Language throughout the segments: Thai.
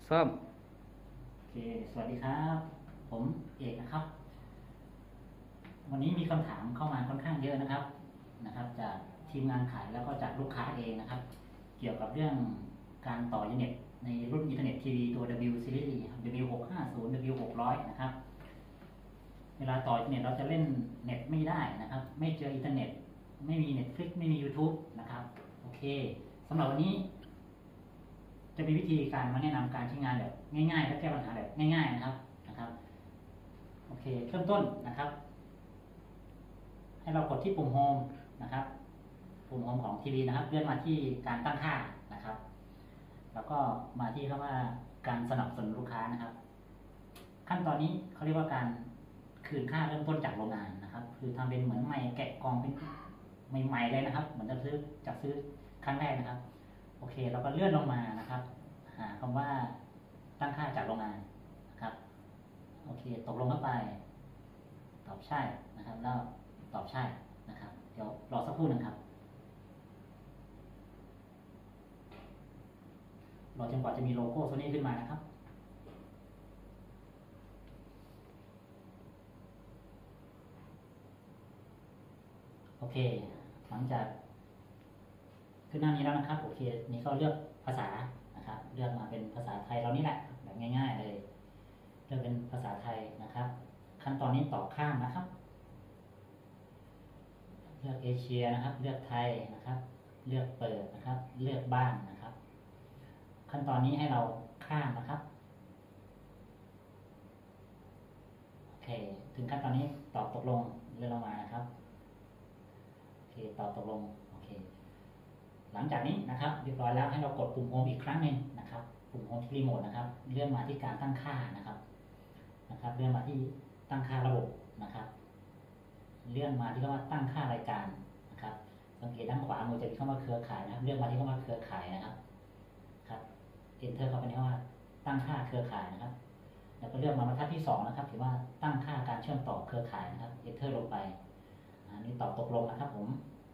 ซ้อมโอเคสวัสดีครับ ผมเอกนะครับ วันนี้มีคำถามเข้ามาค่อนข้างเยอะนะครับจากทีมงานขายแล้วก็จากลูกค้าเองนะครับ เกี่ยวกับเรื่องการต่ออินเทอร์เน็ตในรุ่นอินเทอร์เน็ตทีวีตัว W Series W650 W600 นะครับ เวลาต่ออินเทอร์เน็ตเราจะเล่นเน็ตไม่ได้นะครับ ไม่เจออินเทอร์เน็ต ไม่มี Netflix ไม่มี YouTube นะครับ โอเคสำหรับวันนี้จะมีวิธีการมาแนะนำการใช้งานแบบง่ายๆและแก้ปัญหาแบบง่ายๆนะครับโอเคเริ่มต้นนะครับให้เรากดที่ปุ่มโฮมนะครับปุ่มโฮมของทีวีนะครับเลื่อนมาที่การตั้งค่านะครับแล้วก็มาที่คำว่าการสนับสนุนลูกค้านะครับขั้นตอนนี้เขาเรียกว่าการคืนค่าเริ่มต้นจากโรงงานนะครับคือทำเป็นเหมือนใหม่แกะกล่องเป็นใหม่ๆเลยนะครับเหมือนจะซื้อครั้งแรกนะครับโอเคเราก็เลื่อนลงมานะครับหาคำว่าตั้งค่าจากโรงงานนะครับโอเคตกลงเข้าไปตอบใช่นะครับแล้วตอบใช่นะครับเดี๋ยวรอสักครู่นึงครับรอจนกว่าจะมีโลโก้ตัวนี้ขึ้นมานะครับโอเคหลังจากขึ้นหน้านี้แล้วนะครับโอเคนี้ก็เลือกภาษานะครับเลือกมาเป็นภาษาไทยเรานี่แหละแบบง่ายๆเลยเลือกเป็นภาษาไทยนะครับขั้นตอนนี้ตอบข้ามนะครับเลือกเอเชียนะครับเลือกไทยนะครับเลือกเปิดนะครับเลือกบ้านนะครับขั้นตอนนี้ให้เราข้ามนะครับโอเคถึงขั้นตอนนี้ตอบตกลงเลื่อนลงมานะครับโอเคตอบตกลงโอเคหลังจากนี้นะครับเรียบร้อยแล้วให้เรากดปุ่มโฮมอีกครั้งหนึ่งนะครับปุ่มโฮมที่รีโมทนะครับเลื่อนมาที่การตั้งค่านะครับเลื่อนมาที่ตั้งค่าระบบนะครับเลื่อนมาที่คำว่าตั้งค่ารายการนะครับสังเกตด้านขวามือจะมีคำว่าเครือข่ายนะครับเลื่อนมาที่คำว่าเครือข่ายนะครับEnter เข้าไปในคำว่าตั้งค่าเครือข่ายนะครับแล้วก็เลือกมาบรรทัดที่2นะครับถือว่าตั้งค่าการเชื่อมต่อเครือข่ายนะครับ Enter ลงไปอันนี้ตอบตกลงนะครับผม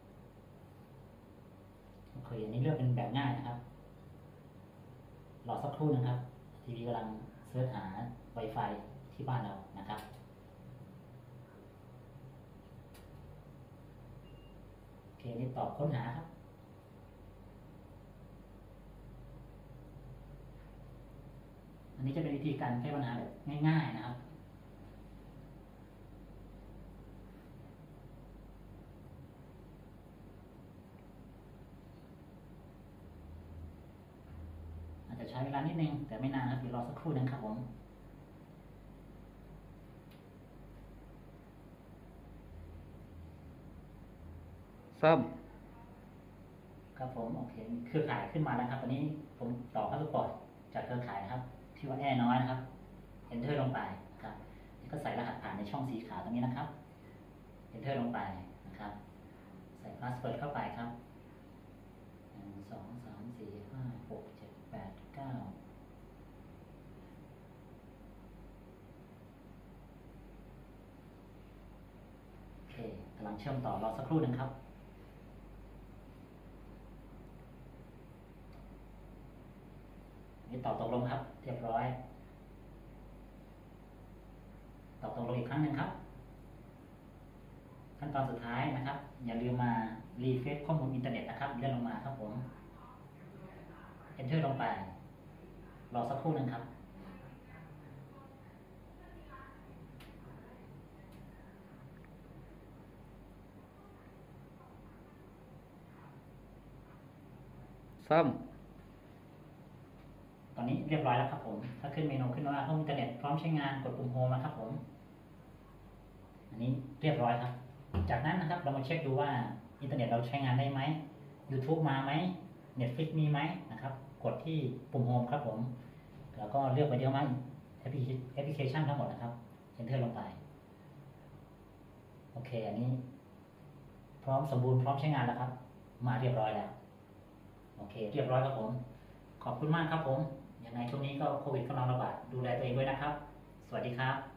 โอเคอันนี้เลือกเป็นแบบง่ายนะครับรอสักครู่นะครับทีวีกำลังเสิร์ชหา Wi-Fi ที่บ้านเรานะครับโอเคนี่ตอบค้นหาครับอันนี้จะเป็นวิธีการแก้ปัญหาแบบง่ายๆนะครับอาจจะใช้เวลานิดนึงแต่ไม่นานครับเดี๋ยวรอสักครู่นึงครับผมซ้อมครับผมโอเคเครือข่ายขึ้นมาแล้วครับตอนนี้ผมต่อพาสปอร์ตจากเครือข่ายนะครับที่ว่าแอร์น้อยนะครับ Enter ลงไปนะครับก็ใส่รหัสผ่านในช่องสีขาวตรงนี้นะครับ Enter ลงไปนะครับใส่พาสเวิร์ดเข้าไปครับ1 2 3 4 5 6 7 8 9โอเคกำลังเชื่อมต่อรอสักครู่นึงครับนี่ตอบตกลงครับเรียบร้อยตอบตกลงอีกครั้งหนึ่งครับขั้นตอนสุดท้ายนะครับอย่าลืมมารีเฟรชข้อมูลอินเทอร์เน็ตนะครับเลื่อนลงมาครับผม Enter ลงไปรอสักครู่หนึ่งครับซ้อมตอนนี้เรียบร้อยแล้วครับผมถ้าขึ้นเมนูขึ้นว่าห้องอินเทอร์เน็ตพร้อมใช้งานกดปุ่มโฮมนะครับผมอันนี้เรียบร้อยครับจากนั้นนะครับเรามาเช็คดูว่าอินเทอร์เน็ตเราใช้งานได้ไหม YouTube มาไหม Netflix มีไหมนะครับกดที่ปุ่มโฮมครับผมแล้วก็เลือกไปเดียวมั้งแอปพลิเคชันทั้งหมดนะครับ Enter ลงไปโอเคอันนี้พร้อมสมบูรณ์พร้อมใช้งานแล้วครับมาเรียบร้อยแล้วโอเคเรียบร้อยครับผมขอบคุณมากครับผมยังไงช่วงนี้ก็โควิดกำลังระบาดดูแลตัวเองด้วยนะครับสวัสดีครับ